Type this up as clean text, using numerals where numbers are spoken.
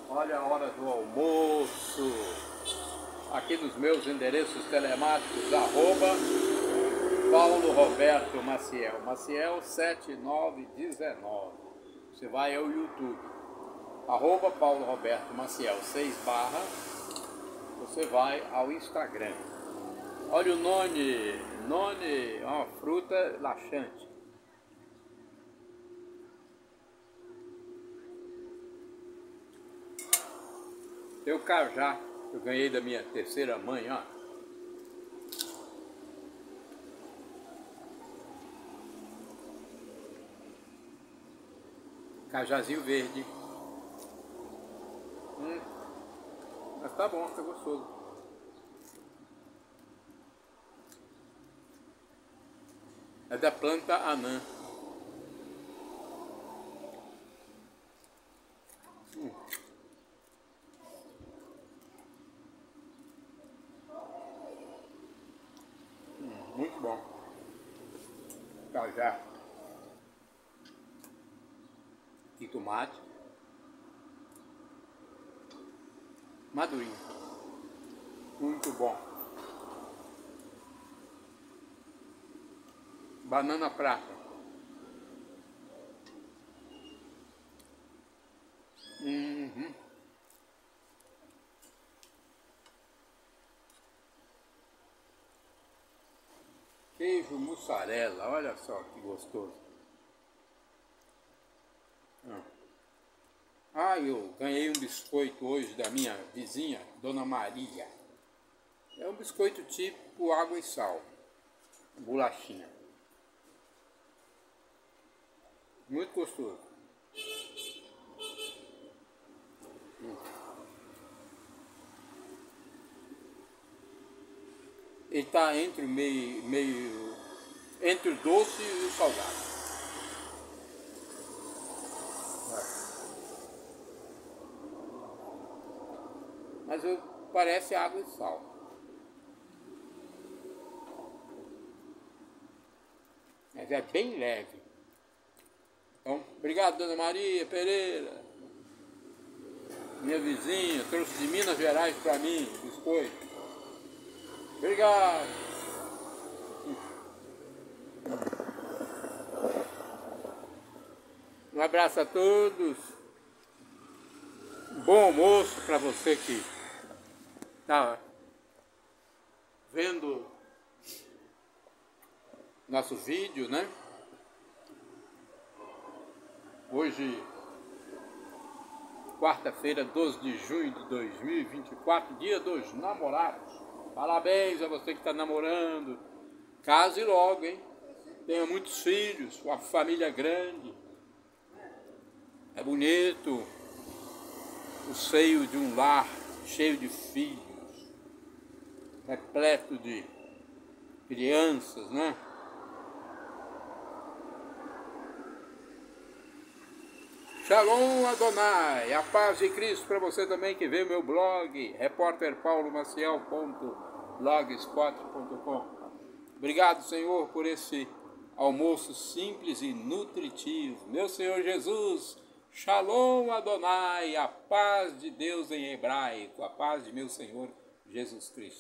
Olha a hora do almoço. Aqui nos meus endereços telemáticos, @Paulo Roberto Maciel. Maciel 7919. Você vai ao YouTube. @Paulo Roberto Maciel 6 barra. Você vai ao Instagram. Olha o noni. Noni é uma fruta laxante. Tem o cajá, que eu ganhei da minha terceira mãe, ó. Cajazinho verde. Mas tá bom, tá gostoso. É da planta anã. Muito bom. Cajá. E tomate. Madurinho. Muito bom. Banana prata. Queijo mussarela, olha só que gostoso. Eu ganhei um biscoito hoje da minha vizinha, Dona Maria. É um biscoito tipo água e sal, bolachinha. Muito gostoso. Ele está entre entre o doce e o salgado. Mas parece água e sal. Mas é bem leve. Então, obrigado, Dona Maria Pereira. Minha vizinha, trouxe de Minas Gerais para mim, biscoito. Obrigado. Um abraço a todos. Bom almoço para você que está vendo nosso vídeo, né? Hoje, quarta-feira, 12 de junho de 2024, dia dos namorados. Parabéns a você que está namorando. Case logo, hein? Tenha muitos filhos, uma família grande. É bonito o seio de um lar cheio de filhos, repleto de crianças, né? Shalom Adonai, a paz de Cristo para você também que vê meu blog, repórterpaulomaciel.blogspot.com. Obrigado, Senhor, por esse almoço simples e nutritivo. Meu Senhor Jesus, Shalom Adonai, a paz de Deus em hebraico, a paz de meu Senhor Jesus Cristo.